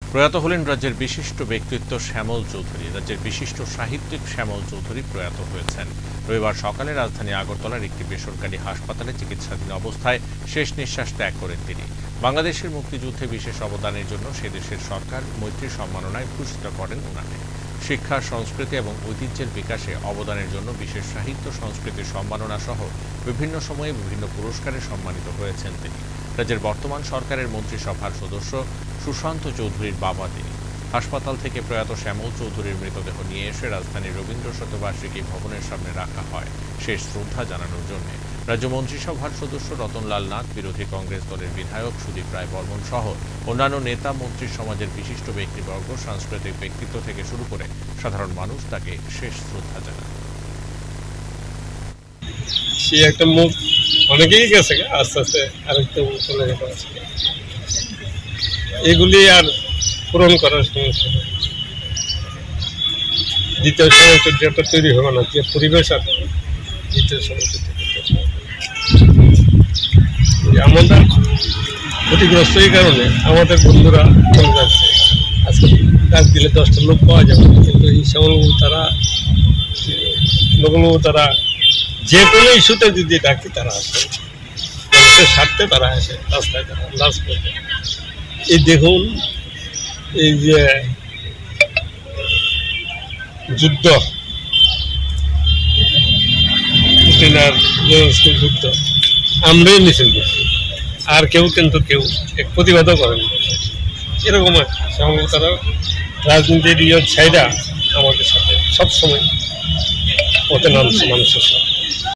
প্রয়াত হলেন রাজ্যের বিশিষ্ট ব্যক্তিত্ব শ্যামল চৌধুরী। রাজ্যের বিশিষ্ট সাহিত্যিক শ্যামল চৌধুরী প্রয়াত হয়েছেন। রবিবার সকালে রাজধানী আগরতলার একটি বেসরকারি হাসপাতালে চিকিৎসাধীন অবস্থায় শেষ নিঃশ্বাস ত্যাগ করেন তিনি। বাংলাদেশের মুক্তিযুদ্ধে বিশেষ অবদানের জন্য সে দেশের সরকার মৈত্রী সম্মাননায় ভূষিত করেন ওনাকে। শিক্ষা, সংস্কৃতি এবং ঐতিহ্যের বিকাশে অবদানের জন্য বিশেষ সাহিত্য সংস্কৃতির সম্মাননা সহ বিভিন্ন সময়ে বিভিন্ন পুরস্কারে সম্মানিত হয়েছেন তিনি। রাজ্যের বর্তমান সরকারের মন্ত্রিসভার সদস্য সুশান্ত চৌধুরীর বাবা তিনি। হাসপাতাল থেকে প্রয়াত শ্যামল চৌধুরীর মৃতদেহ নিয়ে এসে রাজধানীর রবীন্দ্র শতবার্ষিকী ভবনের সামনে রাখা হয় শেষ শ্রদ্ধা জানানোর জন্য। রাজ্য মন্ত্রিসভার সদস্য রতনলাল নাথ, বিরোধী কংগ্রেস দলের বিধায়ক সুদীপ রায় বর্মন সহ অন্যান্য নেতা, মন্ত্রী সমাজের বিশিষ্ট ব্যক্তিবর্গ, সাংস্কৃতিক ব্যক্তিত্ব থেকে শুরু করে সাধারণ মানুষ তাকে শেষ শ্রদ্ধা জানান। সে একটা মুখ অনেকেই গেছে, আস্তে আস্তে আরেকটু চলে যেতে আছে। এগুলি আর পূরণ করার সমস্যা দ্বিতীয় সংস্কৃতিটা তৈরি হবে না, যে পরিবেশ আর দ্বিতীয় সংস্কৃতি আমরা ক্ষতিগ্রস্ত। এই কারণে আমাদের বন্ধুরা চলে যাচ্ছে। আজকে ডাক দিলে 10টা লোক পাওয়া যাবে, কিন্তু এই শ্যামলবাবু তারা যে কোনো ইস্যুতে যদি ডাকি তারা আসে, মানুষের স্বার্থে তারা আসে, রাস্তায় তারা লাশ করবে। এই দেখুন, এই যে যুদ্ধ, পুতিনার যুদ্ধ, আমরাই মিছিল করছি, আর কেউ প্রতিবাদও করেন। এরকম তারা রাজনীতির ছাইরা আমাদের সাথে সবসময় পথে নামছে মানুষের সাথে।